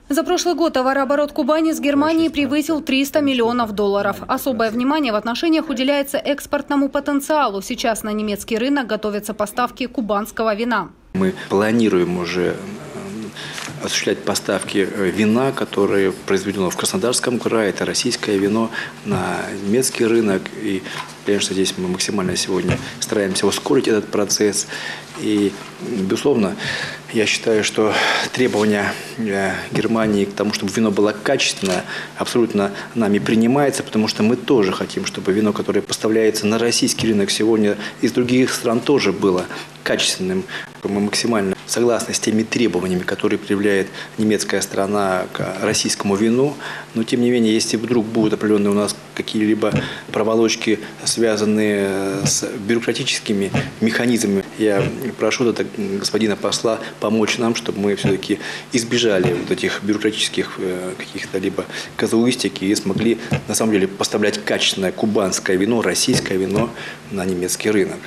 За прошлый год товарооборот Кубани с Германией превысил $300 миллионов. Особое внимание в отношениях уделяется экспортному потенциалу. Сейчас на немецкий рынок готовятся поставки кубанского вина. Мы планируем уже осуществлять поставки вина, которое произведено в Краснодарском крае. Это российское вино на немецкий рынок. И, конечно, здесь мы максимально сегодня стараемся ускорить этот процесс. И, безусловно, я считаю, что требования Германии к тому, чтобы вино было качественное, абсолютно нами принимается, потому что мы тоже хотим, чтобы вино, которое поставляется на российский рынок сегодня из других стран, тоже было качественным. Мы максимально согласны с теми требованиями, которые предъявляет немецкая сторона к российскому вину. Но, тем не менее, если вдруг будут определенные у нас какие-либо проволочки, связанные с бюрократическими механизмами, я прошу господина посла помочь нам, чтобы мы все-таки избежали вот этих бюрократических каких-то либо казуистики и смогли на самом деле поставлять качественное кубанское вино, российское вино на немецкий рынок.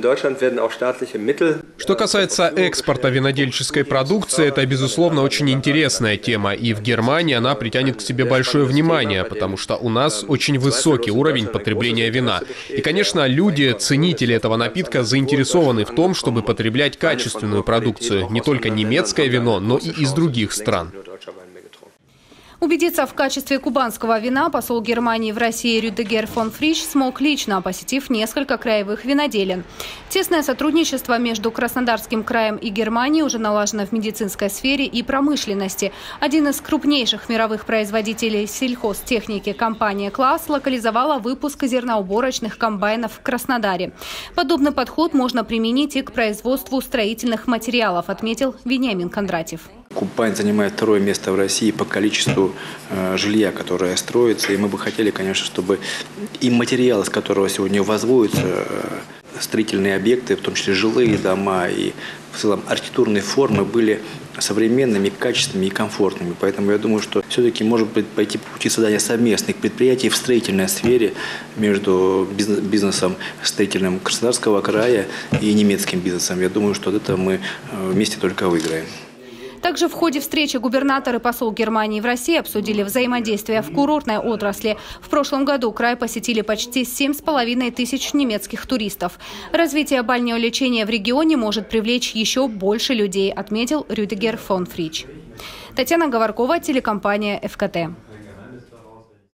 Что касается экспорта винодельческой продукции, это, безусловно, очень интересная тема. И в Германии она притянет к себе большое внимание, потому что у нас очень высокий уровень потребления вина. И, конечно, люди, ценители этого напитка, заинтересованы в том, чтобы потреблять качественную продукцию. Не только немецкое вино, но и из других стран. Убедиться в качестве кубанского вина посол Германии в России Рюдигер фон Фрич смог лично, посетив несколько краевых виноделин. Тесное сотрудничество между Краснодарским краем и Германией уже налажено в медицинской сфере и промышленности. Один из крупнейших мировых производителей сельхозтехники, компания «Класс», локализовала выпуск зерноуборочных комбайнов в Краснодаре. Подобный подход можно применить и к производству строительных материалов, отметил Вениамин Кондратьев. Кубань занимает второе место в России по количеству жилья, которое строится. И мы бы хотели, конечно, чтобы и материалы, из которого сегодня возводятся строительные объекты, в том числе жилые дома и в целом архитектурные формы, были современными, качественными и комфортными. Поэтому я думаю, что все-таки может быть пойти по пути создания совместных предприятий в строительной сфере между бизнесом строительным Краснодарского края и немецким бизнесом. Я думаю, что от этого мы вместе только выиграем. Также в ходе встречи губернатор и посол Германии в России обсудили взаимодействие в курортной отрасли. В прошлом году край посетили почти 7,5 тысяч немецких туристов. Развитие бальнеолечения в регионе может привлечь еще больше людей, отметил Рюдигер фон Фрич. Татьяна Говоркова, телекомпания ФКТ.